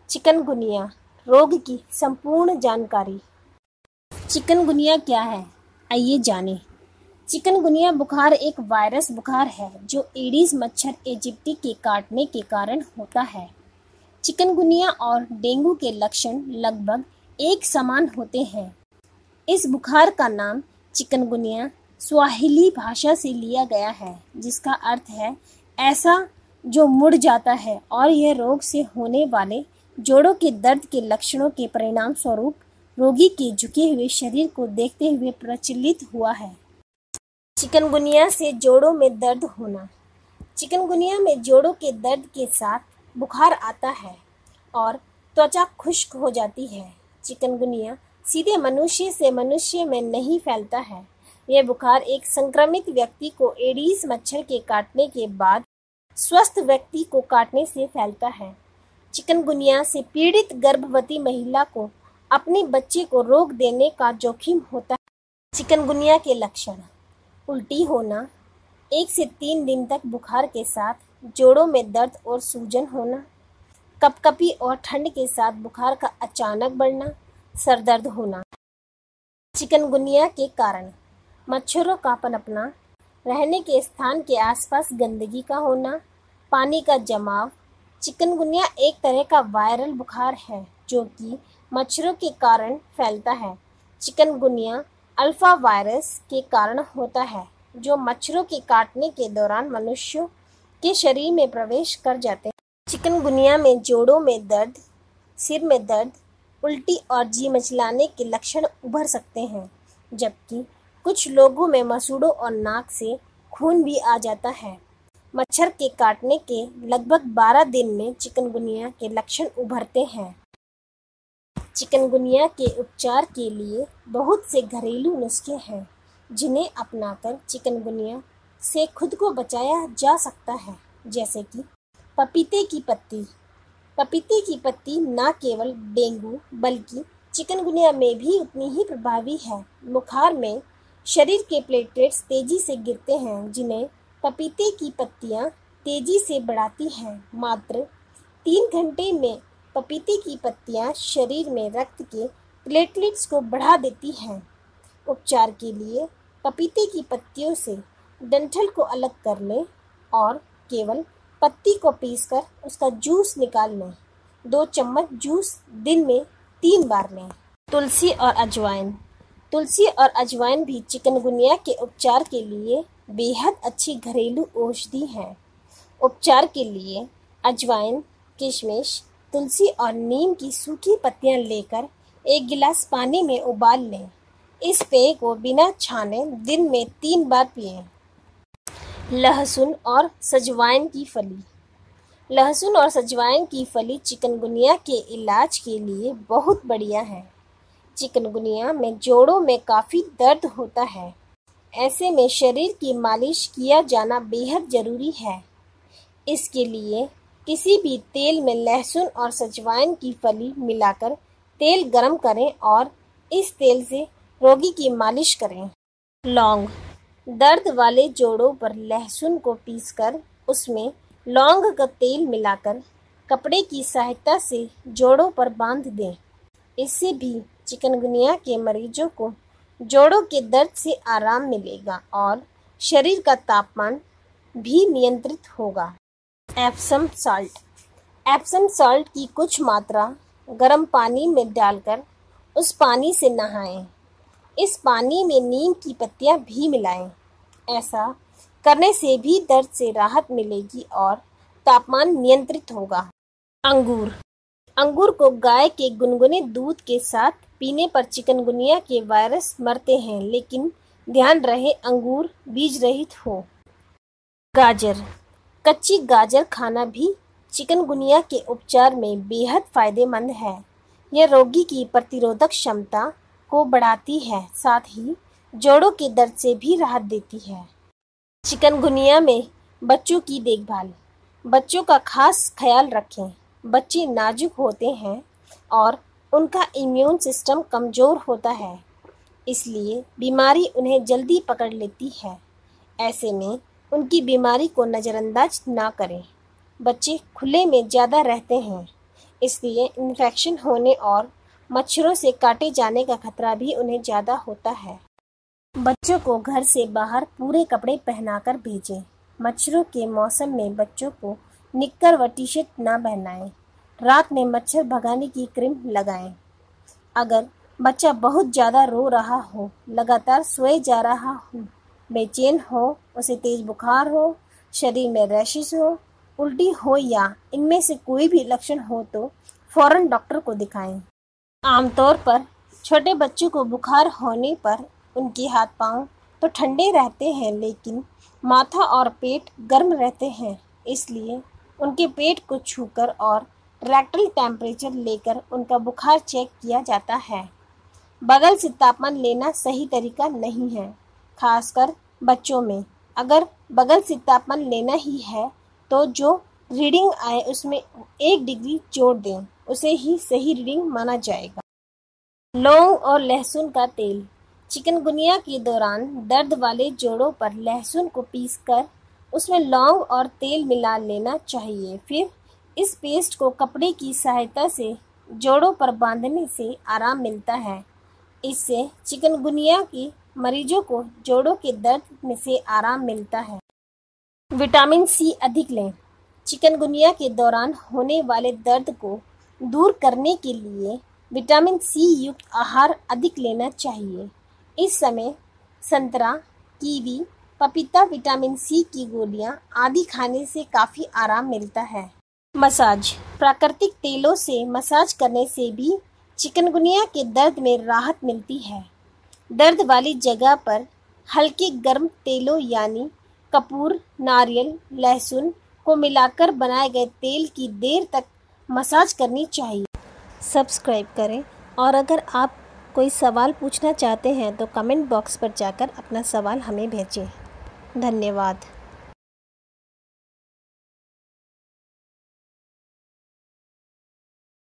Chikungunya रोग की संपूर्ण जानकारी। चिकनगुनिया क्या है, आइए जानें। चिकनगुनिया बुखार एक वायरस बुखार है जो एडीज मच्छर इजिप्टी के काटने के कारण होता है। चिकनगुनिया और डेंगू के लक्षण लगभग एक समान होते हैं। इस बुखार का नाम चिकनगुनिया स्वाहिली भाषा से लिया गया है, जिसका अर्थ है ऐसा जो मुड़ जाता है, और यह रोग से होने वाले जोड़ों के दर्द के लक्षणों के परिणाम स्वरूप रोगी के झुके हुए शरीर को देखते हुए प्रचलित हुआ है। चिकनगुनिया से जोड़ों में दर्द होना। चिकनगुनिया में जोड़ों के दर्द के साथ बुखार आता है और त्वचा खुश्क हो जाती है। चिकनगुनिया सीधे मनुष्य से मनुष्य में नहीं फैलता है। यह बुखार एक संक्रमित व्यक्ति को एडीज मच्छर के काटने के बाद स्वस्थ व्यक्ति को काटने से फैलता है। चिकनगुनिया से पीड़ित गर्भवती महिला को अपने बच्चे को रोग देने का जोखिम होता है। चिकनगुनिया के लक्षण: उल्टी होना, 1 से 3 दिन तक बुखार के साथ जोड़ों में दर्द और सूजन होना, कपकपी और ठंड के साथ बुखार का अचानक बढ़ना, सर दर्द होना। चिकनगुनिया के कारण: मच्छरों का पनपना, रहने के स्थान के आसपास गंदगी का होना, पानी का जमाव। चिकनगुनिया एक तरह का वायरल बुखार है जो कि मच्छरों के कारण फैलता है। चिकनगुनिया अल्फा वायरस के कारण होता है जो मच्छरों के काटने के दौरान मनुष्यों के शरीर में प्रवेश कर जाते हैं। चिकनगुनिया में जोड़ों में दर्द, सिर में दर्द, उल्टी और जी मचलाने के लक्षण उभर सकते हैं, जबकि कुछ लोगों में मसूड़ों और नाक से खून भी आ जाता है। मच्छर के काटने के लगभग 12 दिन में चिकनगुनिया के लक्षण उभरते हैं। चिकनगुनिया के उपचार के लिए बहुत से घरेलू नुस्खे हैं जिन्हें अपनाकर चिकनगुनिया से खुद को बचाया जा सकता है, जैसे कि पपीते की पत्ती। पपीते की पत्ती न केवल डेंगू बल्कि चिकनगुनिया में भी उतनी ही प्रभावी है। बुखार में शरीर के प्लेटलेट्स तेजी से गिरते हैं, जिन्हें पपीते की पत्तियां तेजी से बढ़ाती हैं। मात्र 3 घंटे में पपीते की पत्तियां शरीर में रक्त के प्लेटलेट्स को बढ़ा देती हैं। उपचार के लिए पपीते की पत्तियों से डंठल को अलग कर लें और केवल पत्ती को पीसकर उसका जूस निकाल लें। 2 चम्मच जूस दिन में 3 बार लें। तुलसी और अजवाइन। तुलसी और अजवाइन भी चिकनगुनिया के उपचार के लिए बेहद अच्छी घरेलू औषधि है। उपचार के लिए अजवाइन, किशमिश, तुलसी और नीम की सूखी पत्तियां लेकर 1 गिलास पानी में उबाल लें। इस पेय को बिना छाने दिन में 3 बार पिएं। लहसुन और सजवाइन की फली। लहसुन और सजवाइन की फली चिकनगुनिया के इलाज के लिए बहुत बढ़िया है। चिकनगुनिया में जोड़ों में काफ़ी दर्द होता है, ऐसे में शरीर की मालिश किया जाना बेहद ज़रूरी है। इसके लिए किसी भी तेल में लहसुन और सजवाइन की फली मिलाकर तेल गरम करें और इस तेल से रोगी की मालिश करें। लौंग। दर्द वाले जोड़ों पर लहसुन को पीसकर उसमें लौंग का तेल मिलाकर कपड़े की सहायता से जोड़ों पर बांध दें। इससे भी चिकनगुनिया के मरीजों को जोड़ों के दर्द से आराम मिलेगा और शरीर का तापमान भी नियंत्रित होगा। Epsom salt. एप्सम साल्ट की कुछ मात्रा गर्म पानी में डालकर उस पानी से नहाएं। इस पानी में नीम की पत्तियां भी मिलाएं। ऐसा करने से भी दर्द से राहत मिलेगी और तापमान नियंत्रित होगा। अंगूर। अंगूर को गाय के गुनगुने दूध के साथ पीने पर चिकनगुनिया के वायरस मरते हैं, लेकिन ध्यान रहे अंगूर बीज रहित हो। गाजर। कच्ची गाजर खाना भी चिकनगुनिया के उपचार में बेहद फायदेमंद है। यह रोगी की प्रतिरोधक क्षमता को बढ़ाती है, साथ ही जोड़ों के दर्द से भी राहत देती है। चिकनगुनिया में बच्चों की देखभाल। बच्चों का खास ख्याल रखें। बच्चे नाजुक होते हैं और उनका इम्यून सिस्टम कमज़ोर होता है, इसलिए बीमारी उन्हें जल्दी पकड़ लेती है। ऐसे में उनकी बीमारी को नज़रअंदाज ना करें। बच्चे खुले में ज़्यादा रहते हैं, इसलिए इन्फेक्शन होने और मच्छरों से काटे जाने का खतरा भी उन्हें ज़्यादा होता है। बच्चों को घर से बाहर पूरे कपड़े पहनाकर भेजें। मच्छरों के मौसम में बच्चों को निक्कर व टी शर्ट न पहनाएं। रात में मच्छर भगाने की क्रीम लगाएं। अगर बच्चा बहुत ज़्यादा रो रहा हो, लगातार सोए जा रहा हो, बेचैन हो, उसे तेज बुखार हो, शरीर में रैशेस हो, उल्टी हो या इनमें से कोई भी लक्षण हो तो फौरन डॉक्टर को दिखाएं। आमतौर पर छोटे बच्चों को बुखार होने पर उनके हाथ पांव तो ठंडे रहते हैं, लेकिन माथा और पेट गर्म रहते हैं। इसलिए उनके पेट को छूकर और रेक्टल टेम्परेचर लेकर उनका बुखार चेक किया जाता है। बगल से तापमान लेना सही तरीका नहीं है, खासकर बच्चों में। अगर बगल से तापमान लेना ही है तो जो रीडिंग आए उसमें 1 डिग्री जोड़ दें, उसे ही सही रीडिंग माना जाएगा। लौंग और लहसुन का तेल। चिकनगुनिया के दौरान दर्द वाले जोड़ों पर लहसुन को पीसकर उसमें लौंग और तेल मिला लेना चाहिए। फिर इस पेस्ट को कपड़े की सहायता से जोड़ों पर बांधने से आराम मिलता है। इससे चिकनगुनिया के मरीजों को जोड़ों के दर्द में से आराम मिलता है। विटामिन सी अधिक लें। चिकनगुनिया के दौरान होने वाले दर्द को दूर करने के लिए विटामिन सी युक्त आहार अधिक लेना चाहिए। इस समय संतरा, कीवी, पपीता विटामिन सी की गोलियां आदि खाने से काफ़ी आराम मिलता है। मसाज। प्राकृतिक तेलों से मसाज करने से भी चिकनगुनिया के दर्द में राहत मिलती है। दर्द वाली जगह पर हल्के गर्म तेलों यानी कपूर, नारियल, लहसुन को मिलाकर बनाए गए तेल की देर तक मसाज करनी चाहिए। सब्सक्राइब करें और अगर आप कोई सवाल पूछना चाहते हैं तो कमेंट बॉक्स पर जाकर अपना सवाल हमें भेजें। धन्यवाद।